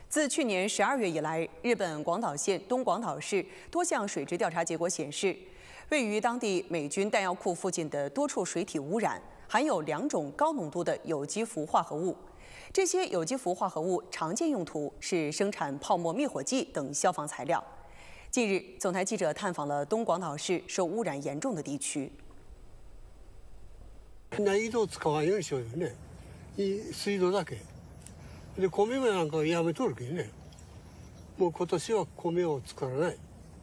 自去年12月以来，日本广岛县东广岛市多项水质调查结果显示，位于当地美军弹药库附近的多处水体污染，含有2种高浓度的有机氟化合物。这些有机氟化合物常见用途是生产泡沫灭火剂等消防材料。近日，总台记者探访了东广岛市受污染严重的地区。 井戸を使わんようにしようよね。水道だけ。で米なんかやめとるけどね。もう今年は米を作らない。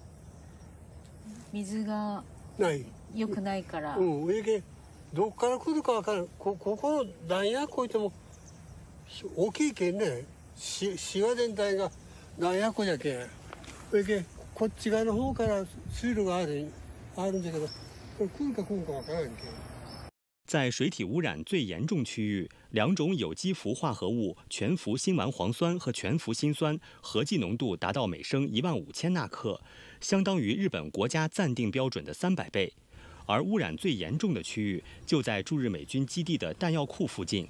水が良くないから。 どっから来るかわからん。ここの弾薬置いても大きいけんね。シワ全体が弾薬じゃけん。それけこっち側の方から水路があるんだけど、これ来るか来んかわからんけん。 在水体污染最严重区域，2种有机氟化合物全氟辛烷磺酸和全氟辛酸合计浓度达到每升15000纳克，相当于日本国家暂定标准的300倍。而污染最严重的区域就在驻日美军基地的弹药库附近。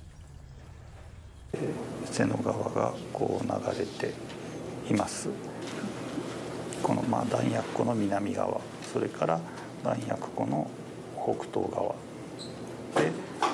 瀬野川がこう流れています。この弾薬庫の南側、それから弾薬庫の北東側。で、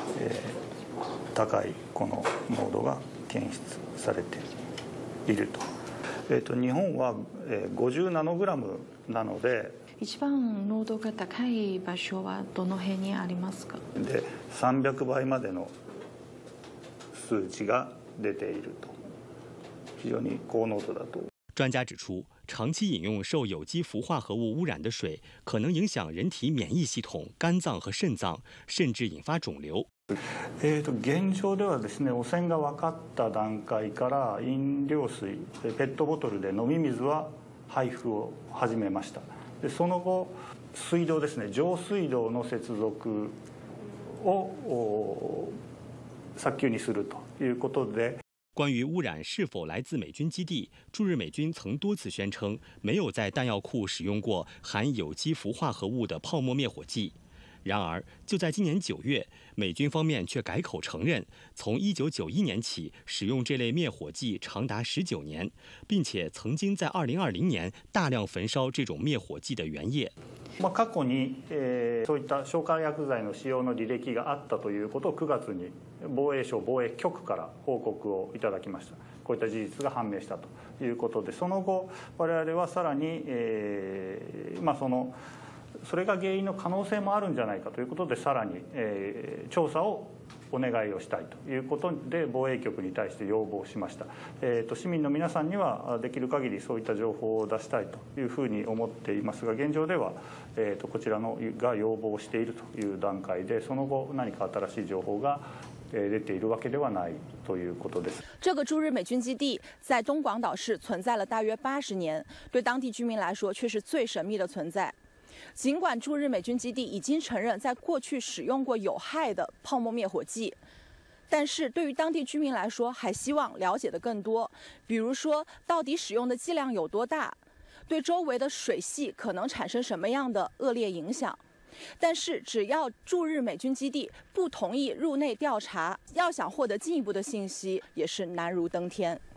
高いこの濃度が検出されていると。日本は50ナノグラムなので、 一番濃度が高い場所はどの辺にありますか？ で、300倍までの数値が出ていると。非常に高濃度だと。 专家指出，长期饮用受有机氟化合物污染的水，可能影响人体免疫系统、肝脏和肾脏，甚至引发肿瘤。 現状ではですね、汚染が分かった段階から飲料水、ペットボトルで飲み水は配布を始めました。でその後、水道ですね、上水道の接続を早急にするということで。 关于污染是否来自美军基地，驻日美军曾多次宣称没有在弹药库使用过含有机氟化合物的泡沫灭火剂。然而，就在今年9月，美军方面却改口承认，从1991年起使用这类灭火剂长达19年，并且曾经在2020年大量焚烧这种灭火剂的原液。 過去に、そういった消火薬剤の使用の履歴があったということを9月に防衛省防衛局から報告をいただきました。こういった事実が判明したということで、その後我々はさらに、それが原因の可能性もあるんじゃないかということで、さらに、調査をお願いをしたいということで防衛局に対して要望しました。市民の皆さんにはできる限りそういった情報を出したいというふうに思っていますが、現状では、こちらが要望しているという段階で、その後何か新しい情報が出ているわけではないということです。 这个驻日美军基地在东广岛市存在了大约80年，对当地居民来说却是最神秘的存在。尽管驻日美军基地已经承认在过去使用过有害的泡沫灭火剂，但是对于当地居民来说，还希望了解的更多，比如说到底使用的剂量有多大，对周围的水系可能产生什么样的恶劣影响。但是只要驻日美军基地不同意入内调查，要想获得进一步的信息，也是难如登天。